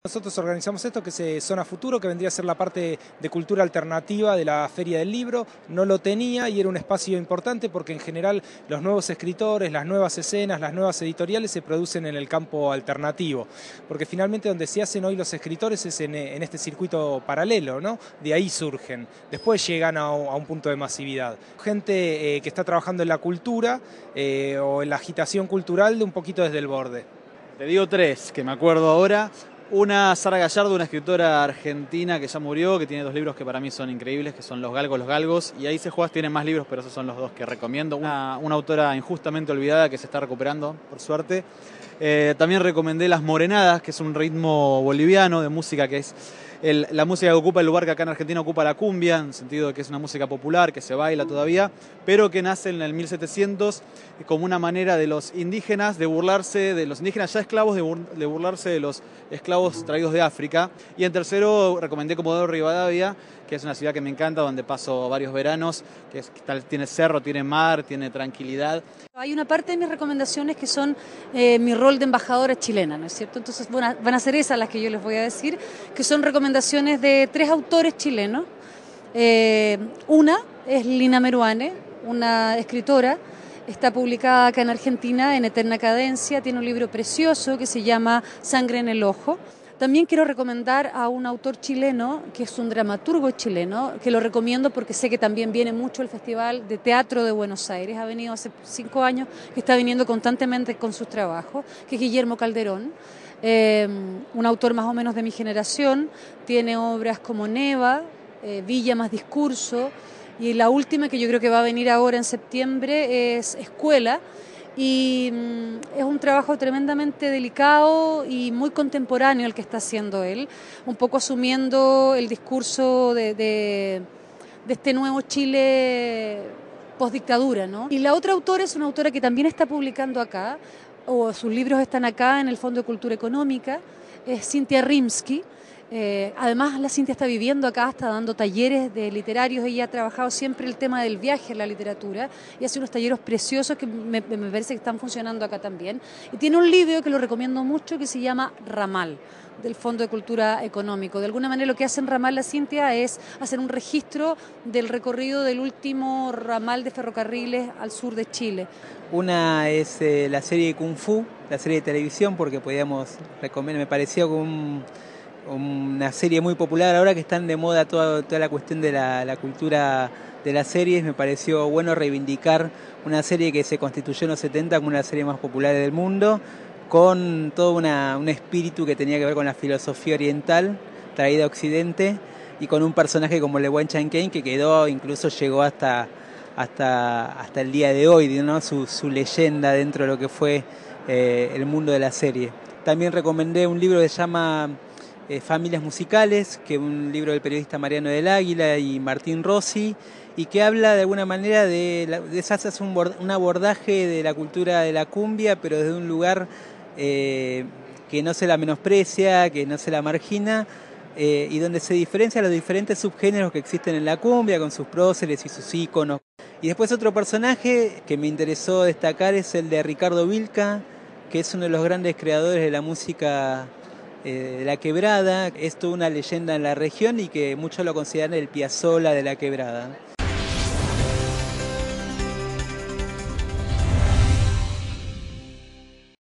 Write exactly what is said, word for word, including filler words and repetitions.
Nosotros organizamos esto que es Zona Futuro, que vendría a ser la parte de cultura alternativa de la Feria del Libro. No lo tenía y era un espacio importante porque en general los nuevos escritores, las nuevas escenas, las nuevas editoriales se producen en el campo alternativo. Porque finalmente donde se hacen hoy los escritores es en, en este circuito paralelo, ¿no? De ahí surgen. Después llegan a, a un punto de masividad. Gente eh, que está trabajando en la cultura eh, o en la agitación cultural de un poquito desde el borde. Te digo tres, que me acuerdo ahora. Una, Sara Gallardo, una escritora argentina que ya murió, que tiene dos libros que para mí son increíbles, que son Los Galgos, Los Galgos, y ahí se juega, tiene más libros, pero esos son los dos que recomiendo. Una, una autora injustamente olvidada que se está recuperando, por suerte. Eh, también recomendé Las Morenadas, que es un ritmo boliviano de música que es el, la música que ocupa el lugar que acá en Argentina ocupa la cumbia, en el sentido de que es una música popular, que se baila todavía, pero que nace en el mil setecientos como una manera de los indígenas de burlarse, de los indígenas ya esclavos, de, bur, de burlarse de los esclavos traídos de África. Y en tercero recomendé Comodoro Rivadavia, que es una ciudad que me encanta, donde paso varios veranos, que, es, que tal, tiene cerro, tiene mar, tiene tranquilidad. Hay una parte de mis recomendaciones que son eh, mi rol de embajadora chilena, ¿no es cierto? Entonces bueno, van a ser esas las que yo les voy a decir, que son recomendaciones de tres autores chilenos. Eh, una es Lina Meruane, una escritora, está publicada acá en Argentina en Eterna Cadencia, tiene un libro precioso que se llama Sangre en el Ojo. También quiero recomendar a un autor chileno, que es un dramaturgo chileno, que lo recomiendo porque sé que también viene mucho al Festival de Teatro de Buenos Aires, ha venido hace cinco años, que está viniendo constantemente con sus trabajos, que es Guillermo Calderón, eh, un autor más o menos de mi generación, tiene obras como Neva, eh, Villa más Discurso, y la última que yo creo que va a venir ahora en septiembre es Escuela, y mm, es un trabajo tremendamente delicado y muy contemporáneo el que está haciendo él, un poco asumiendo el discurso de, de, de este nuevo Chile postdictadura, ¿no? Y la otra autora es una autora que también está publicando acá, o sus libros están acá en el Fondo de Cultura Económica, es Cintia Rimsky. Eh, además la Cintia está viviendo acá, está dando talleres de literarios, ella ha trabajado siempre el tema del viaje en la literatura y hace unos talleres preciosos que me, me parece que están funcionando acá también. Y tiene un libro que lo recomiendo mucho que se llama Ramal, del Fondo de Cultura Económico. De alguna manera lo que hace en Ramal la Cintia es hacer un registro del recorrido del último ramal de ferrocarriles al sur de Chile. Una es eh, la serie de Kung Fu, la serie de televisión, porque podíamos recomendar, me pareció como un... una serie muy popular ahora que están de moda toda, toda la cuestión de la, la cultura de las series. Me pareció bueno reivindicar una serie que se constituyó en los setenta como una serie más popular del mundo, con todo una, un espíritu que tenía que ver con la filosofía oriental traída a Occidente y con un personaje como Le Guan Chanquén que quedó, incluso llegó hasta, hasta, hasta el día de hoy, ¿no? su, su leyenda dentro de lo que fue eh, el mundo de la serie. También recomendé un libro que se llama Eh, Familias Musicales, que es un libro del periodista Mariano del Águila y Martín Rossi, y que habla de alguna manera de, la, de hace un, un abordaje de la cultura de la cumbia, pero desde un lugar eh, que no se la menosprecia, que no se la margina, eh, y donde se diferencian los diferentes subgéneros que existen en la cumbia, con sus próceres y sus íconos. Y después otro personaje que me interesó destacar es el de Ricardo Vilca, que es uno de los grandes creadores de la música Eh, de la Quebrada. Es toda una leyenda en la región y que muchos lo consideran el Piazzolla de la Quebrada.